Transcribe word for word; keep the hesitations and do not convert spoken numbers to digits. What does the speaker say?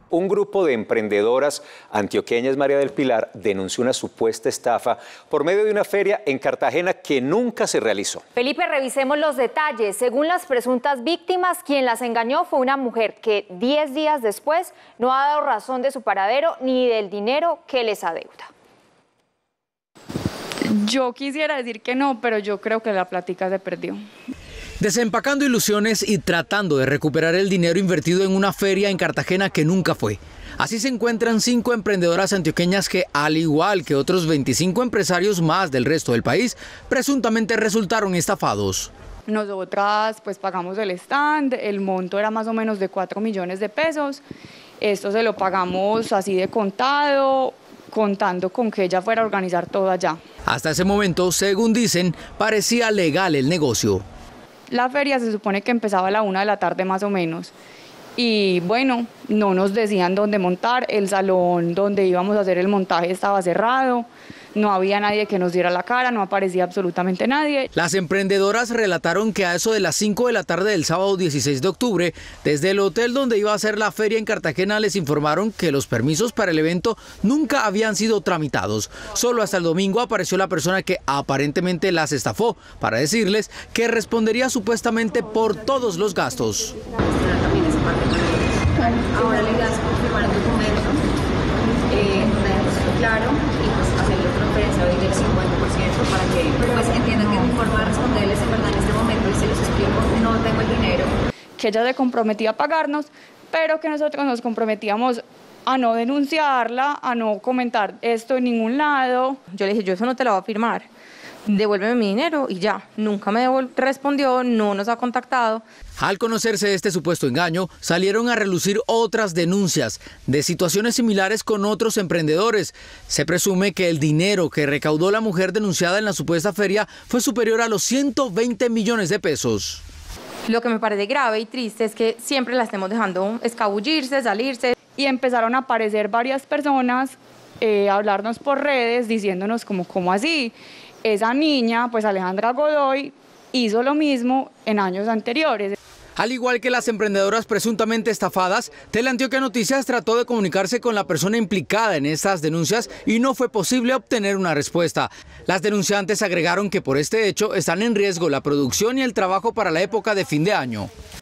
Un grupo de emprendedoras antioqueñas, María del Pilar, denunció una supuesta estafa por medio de una feria en Cartagena que nunca se realizó. Felipe, revisemos los detalles. Según las presuntas víctimas, quien las engañó fue una mujer que diez días después no ha dado razón de su paradero ni del dinero que les adeuda. Yo quisiera decir que no, pero yo creo que la plática se perdió. Desempacando ilusiones y tratando de recuperar el dinero invertido en una feria en Cartagena que nunca fue. Así se encuentran cinco emprendedoras antioqueñas que, al igual que otros veinticinco empresarios más del resto del país, presuntamente resultaron estafados. Nosotras pues pagamos el stand, el monto era más o menos de cuatro millones de pesos. Esto se lo pagamos así de contado, contando con que ella fuera a organizar todo allá. Hasta ese momento, según dicen, parecía legal el negocio. La feria se supone que empezaba a la una de la tarde más o menos. Y bueno, no nos decían dónde montar, el salón donde íbamos a hacer el montaje estaba cerrado, no había nadie que nos diera la cara, no aparecía absolutamente nadie. Las emprendedoras relataron que a eso de las cinco de la tarde del sábado dieciséis de octubre, desde el hotel donde iba a ser la feria en Cartagena les informaron que los permisos para el evento nunca habían sido tramitados. Solo hasta el domingo apareció la persona que aparentemente las estafó para decirles que respondería supuestamente por todos los gastos. Ahora la idea es confirmar el documento, eh, un depósito claro y pues hacerle transferencia hoy del cincuenta por ciento para que pues entiendan que mi forma de responderles en verdad en este momento y se los explico, no tengo el dinero. Que ella se comprometía a pagarnos, pero que nosotros nos comprometíamos a no denunciarla, a no comentar esto en ningún lado. Yo le dije, yo eso no te lo voy a firmar, devuélveme mi dinero y ya. Nunca me respondió, no nos ha contactado. Al conocerse este supuesto engaño, salieron a relucir otras denuncias de situaciones similares con otros emprendedores. Se presume que el dinero que recaudó la mujer denunciada en la supuesta feria fue superior a los ciento veinte millones de pesos. Lo que me parece grave y triste es que siempre la estemos dejando escabullirse, salirse. Y empezaron a aparecer varias personas, eh, a hablarnos por redes, diciéndonos como, ¿cómo así? Esa niña, pues Alejandra Godoy, hizo lo mismo en años anteriores. Al igual que las emprendedoras presuntamente estafadas, Teleantioquia Noticias trató de comunicarse con la persona implicada en estas denuncias y no fue posible obtener una respuesta. Las denunciantes agregaron que por este hecho están en riesgo la producción y el trabajo para la época de fin de año.